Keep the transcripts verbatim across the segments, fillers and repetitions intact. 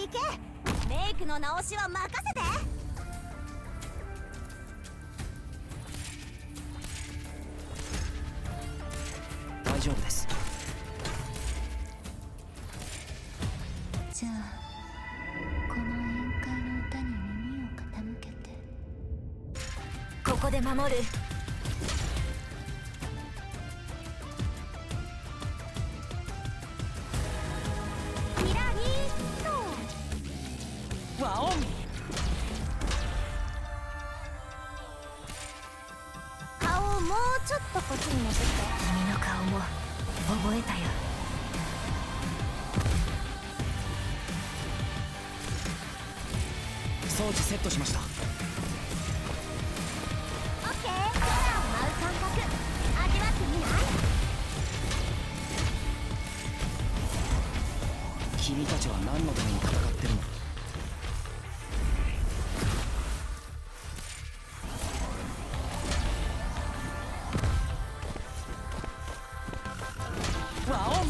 いけ。メイクの直しは任せて。 大丈夫です。 じゃあこの宴会の歌に耳を傾けて。 ここで守る。キラリーとワオン。 顔をもうちょっとこっちに持ってきて。君の顔も覚えたよ。 装置セットしました。 オッケー。空を舞う感覚味わってみない？ 君たちは何のために戦ってるの？ワオン。 オッ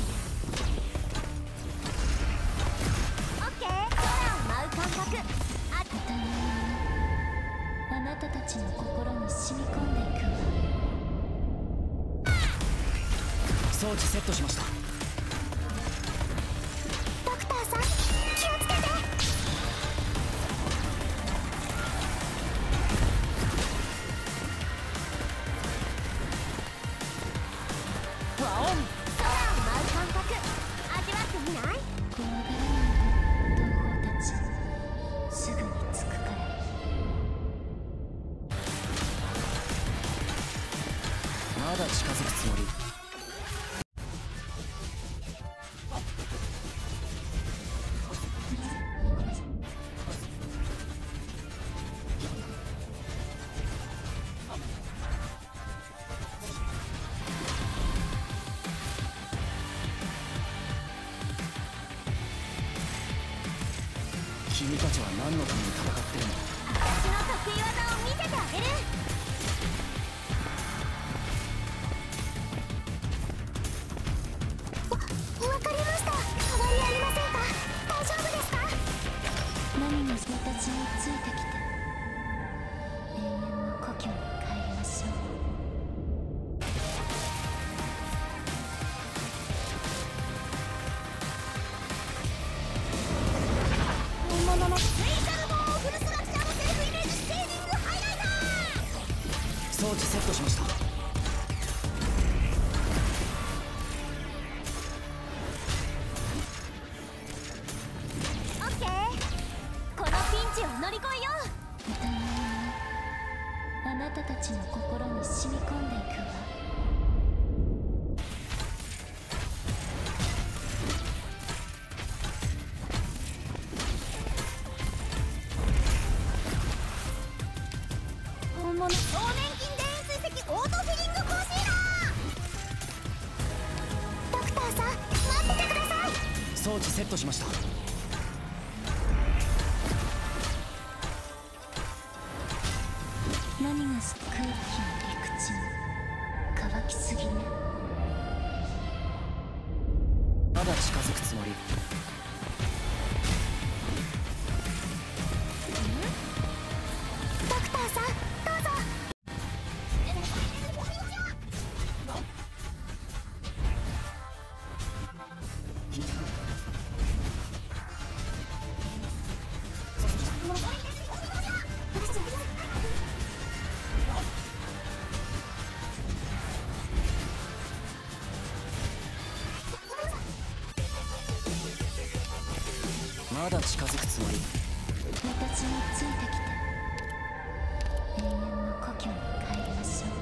ケー。空を舞う感覚あ歌のようにあなたたちの心に染み込んでいくわ。 装置セットしました。 ドクターさん気をつけて。 ワオン。 空を舞う感覚味わってみない？ 怖がらないで同胞たち、すぐに着くから。 まだ近づくつもり？君たちは何のために戦ってるの？ 私の得意技を見せてあげる。わ、わかりました。変わりありませんか？大丈夫ですか？ 何が私たちについてきて、永遠の故郷に帰りましょう。 本物のスイカルボーフルスラクチャーのセルフイメージステージングハイライター。 装置セットしました。 オッケー。このピンチを乗り越えよう。 歌のようにあなたたちの心に染み込んでいくわ。 本物超年金電位追跡オートフィリングコンシーラー。ドクターさん待っててください。 装置セットしました。 何がす空気も陸地も乾きすぎね。 まだ近づくつもり？ ドクターさんどうぞ。 まだ近づくつもり？ 私についてきて、永遠の故郷に帰りましょ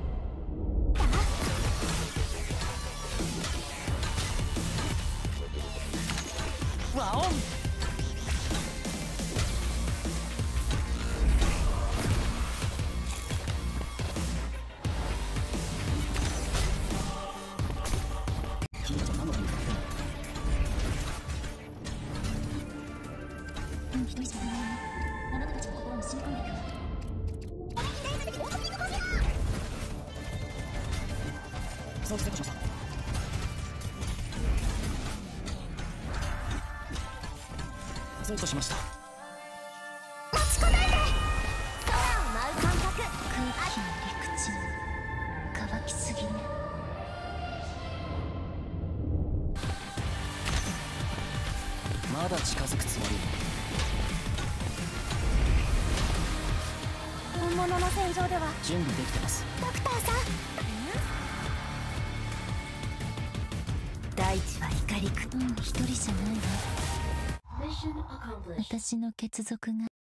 う。 ワオン。君たちは何のために戦ってるの？ うん、一人じゃないあなたたちの心に染み込んでいくわ。 装置セットしました。装そうとしました。 落ちこないで。空を舞う感覚。 空気も陸地も乾きすぎね。 まだ近づくつもり？ 本物の戦場では準備できてます。 ドクターさん。大地は光く。 うん、一人じゃないわ。私の血族が